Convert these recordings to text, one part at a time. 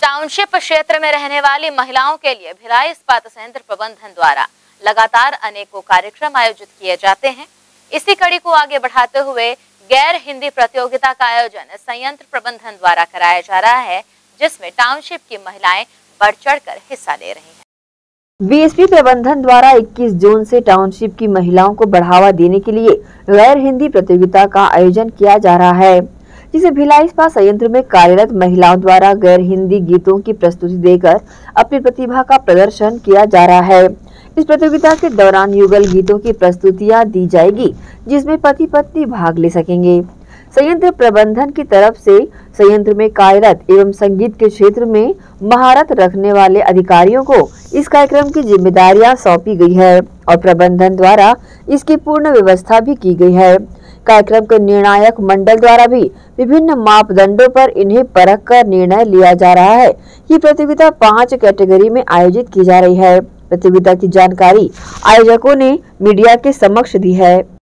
Township क्षेत्र में रहने वाली महिलाओं के लिए भिलाई इस्पात संयंत्र प्रबंधन द्वारा लगातार अनेकों कार्यक्रम आयोजित किए जाते हैं। इसी कड़ी को आगे बढ़ाते हुए गैर हिंदी प्रतियोगिता का आयोजन संयंत्र प्रबंधन द्वारा कराया जा रहा है, जिसमें टाउनशिप की महिलाएं बढ़ चढ़कर हिस्सा ले रही हैं। बीएसपी प्रबंधन द्वारा 21 जून से टाउनशिप की महिलाओं को बढ़ावा देने के लिए गैर हिंदी प्रतियोगिता का आयोजन किया जा रहा है, जिसे भिलाई इस्पात संयंत्र में कार्यरत महिलाओं द्वारा गैर हिंदी गीतों की प्रस्तुति देकर अपनी प्रतिभा का प्रदर्शन किया जा रहा है। इस प्रतियोगिता के दौरान युगल गीतों की प्रस्तुतियां दी जाएगी, जिसमें पति पत्नी भाग ले सकेंगे। संयंत्र प्रबंधन की तरफ से संयंत्र में कार्यरत एवं संगीत के क्षेत्र में महारत रखने वाले अधिकारियों को इस कार्यक्रम की जिम्मेदारियां सौंपी गई है और प्रबंधन द्वारा इसकी पूर्ण व्यवस्था भी की गई है। कार्यक्रम के निर्णायक मंडल द्वारा भी विभिन्न मापदंडों पर इन्हें परख कर निर्णय लिया जा रहा है। ये प्रतियोगिता 5 कैटेगरी में आयोजित की जा रही है। प्रतियोगिता की जानकारी आयोजकों ने मीडिया के समक्ष दी है।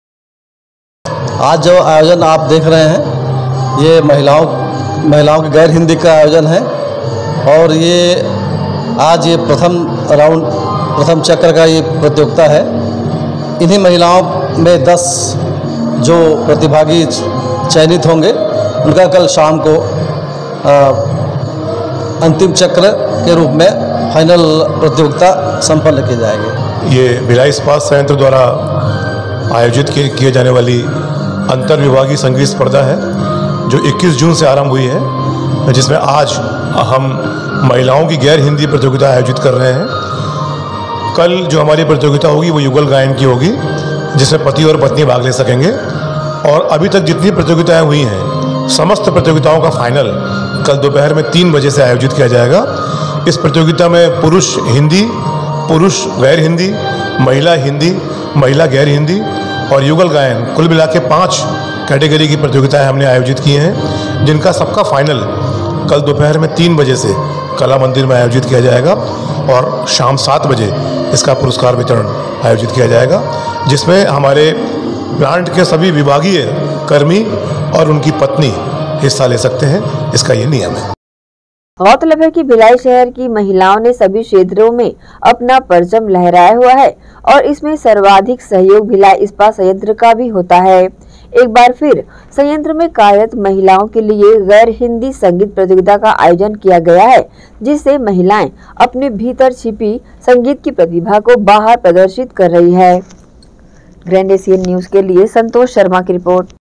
आज जो आयोजन आप देख रहे हैं, ये महिलाओं के गैर हिंदी का आयोजन है और ये आज ये प्रथम चक्र का ये प्रतियोगिता है। इन्हीं महिलाओं में 10 जो प्रतिभागी चयनित होंगे, उनका कल शाम को अंतिम चक्र के रूप में फाइनल प्रतियोगिता संपन्न की जाएगी। ये भिलाई इस्पात संयंत्र द्वारा आयोजित किए जाने वाली अंतर विभागीय संगीत स्पर्धा है, जो 21 जून से आरंभ हुई है, जिसमें आज हम महिलाओं की गैर हिंदी प्रतियोगिता आयोजित कर रहे हैं। कल जो हमारी प्रतियोगिता होगी वो युगल गायन की होगी, जिसमें पति और पत्नी भाग ले सकेंगे। और अभी तक जितनी प्रतियोगिताएं हुई हैं, समस्त प्रतियोगिताओं का फाइनल कल दोपहर में 3 बजे से आयोजित किया जाएगा। इस प्रतियोगिता में पुरुष हिंदी, पुरुष गैर हिंदी, महिला गैर हिंदी और युगल गायन, कुल मिला के 5 कैटेगरी की प्रतियोगिताएं हमने आयोजित की हैं, जिनका सबका फाइनल कल दोपहर में 3 बजे से कला मंदिर में आयोजित किया जाएगा और शाम 7 बजे इसका पुरस्कार वितरण आयोजित किया जाएगा, जिसमें हमारे प्लांट के सभी विभागीय कर्मी और उनकी पत्नी हिस्सा ले सकते हैं। इसका ये नियम है। गौरतलब है कि भिलाई शहर की महिलाओं ने सभी क्षेत्रों में अपना परचम लहराया हुआ है और इसमें सर्वाधिक सहयोग भिलाई इस्पात संयंत्र का भी होता है। एक बार फिर संयंत्र में कार्यरत महिलाओं के लिए गैर हिंदी संगीत प्रतियोगिता का आयोजन किया गया है, जिससे महिलाएं अपने भीतर छिपी संगीत की प्रतिभा को बाहर प्रदर्शित कर रही है। ग्रैंड एशियन न्यूज के लिए संतोष शर्मा की रिपोर्ट।